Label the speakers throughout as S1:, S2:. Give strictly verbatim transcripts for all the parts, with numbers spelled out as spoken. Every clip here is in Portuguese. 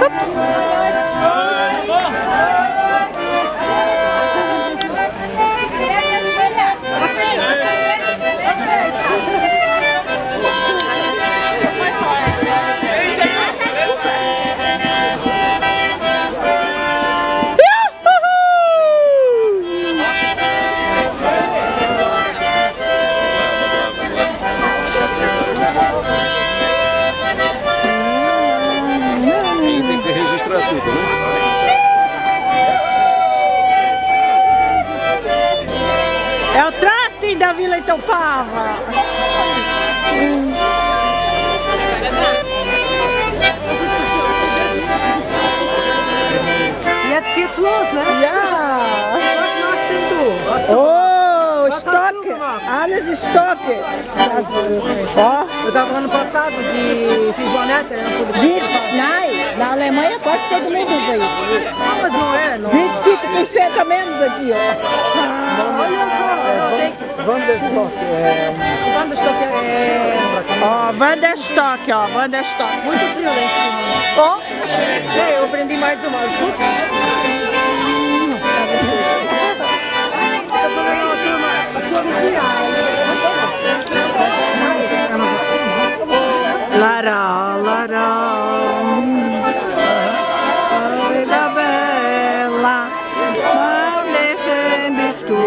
S1: Ups. É o tracting da Vila Itopava. Hum.
S2: Jetzt geht's los, ne?
S1: Ja.
S2: Was machst denn du? Was du
S1: Oh,
S2: Was hast du
S1: estoque.
S2: gemacht?
S1: Alles estoque. Ó.
S2: Eu tava ano passado de fiz Joaneta, eu não pude
S1: vinte, não, na Alemanha quase todo mundo usa isso.
S2: Não, mas não é, não.
S1: vinte e cinco por cento a menos aqui, ó.
S2: Olha só, não tem que...
S3: Wanderstock, é...
S2: O Wanderstock é...
S1: Ó, Wanderstock, ó, Wanderstock.
S2: Muito frio lá em cima.
S1: Ó.
S2: É, eu aprendi mais uma, escuta. Tá falando uma turma, a sua vizinha.
S1: Lará, lará. Oi, Isabela, não deixemos tu.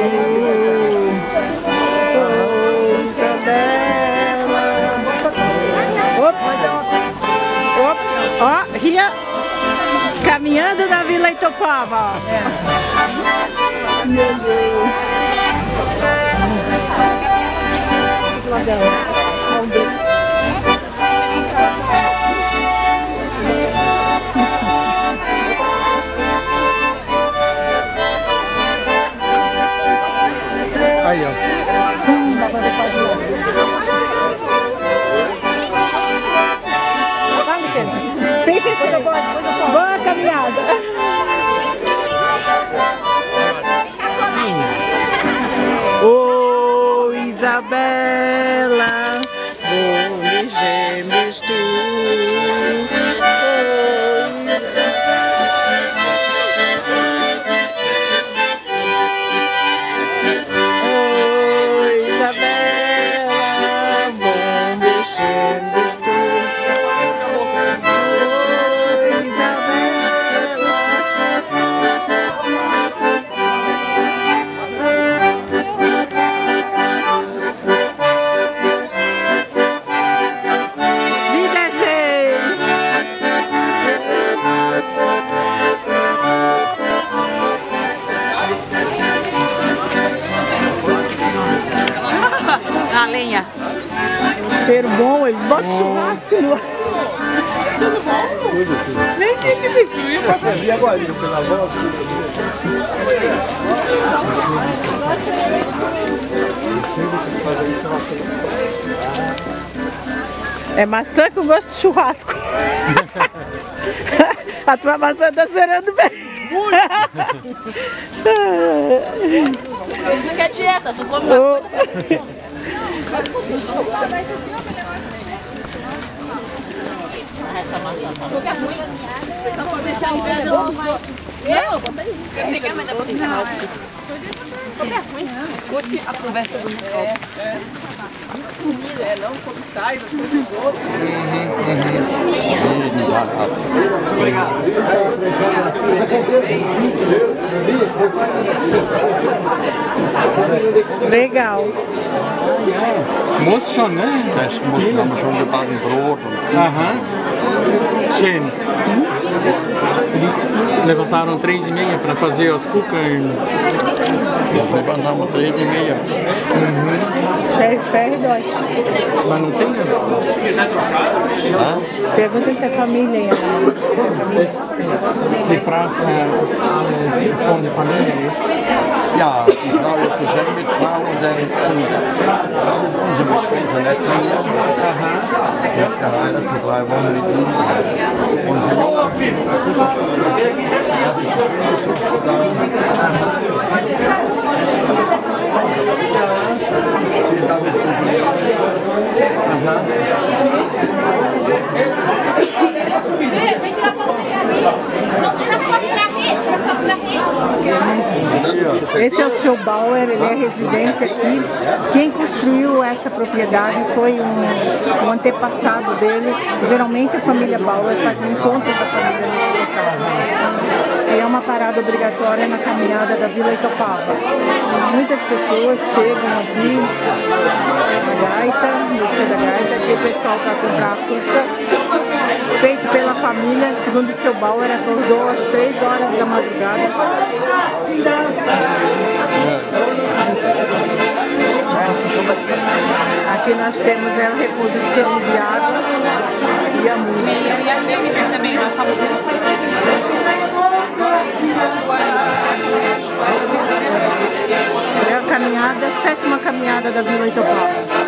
S1: Oi, Isabela. Ops, ops, ó, Ria, caminhando na Vila Itopava, ó. Meu Deus.
S3: Aí, ó.
S1: Boa caminhada. Oh, Isabela, onde gemes tu?
S4: A lenha.
S1: Um cheiro bom, eles botam churrasco no ar.
S4: Tudo bom?
S3: Tudo, tudo.
S4: Nem que difícil.
S3: E agora, você lavou?
S1: É maçã com gosto de churrasco. A tua maçã tá cheirando bem.
S4: Isso que é dieta, tu come uma coisa. Porque é ruim. Não vou deixar em pé, não. Eu? Bota aí. Você quer mais da potencial? Porque é ruim. Escute a conversa do Nicole. Comida, é não come sai, não come os outros.
S3: Obrigado.
S1: Legal.
S3: Muss schon, ne?
S5: Das muss man schon gebacken Brot.
S3: Aham. Schön. Eles levantaram três e meia para fazer as cucas.
S5: Nós levantamos três e meia.
S1: F R dois.
S3: Mas não tem?
S5: Ah?
S1: Pergunta se é família aí.
S3: Se fragt äh, von der Familie ist.
S5: Ja, die Frau ist gesellig mit Frau und dann und unsere Mitglieder nicht mehr. Die hat geheiratet für drei Wochen mit ihm. Unsere
S4: Vem tirar foto.
S1: Esse é o seu Bauer, ele é residente aqui. Quem construiu essa propriedade foi um, um antepassado dele. Geralmente a família Bauer faz um encontro da família nesse local. E é uma parada obrigatória na caminhada da Vila Itopava. Muitas pessoas chegam aqui na gaita, música da gaita, aqui o pessoal para comprar a cuca, feito pela família, segundo o seu Bauer, acordou às três horas da madrugada. Aqui nós temos a reposição de água e a música.
S4: E a Jennifer também, nós estamos.
S1: É a caminhada, a sétima caminhada da Vila Itopava.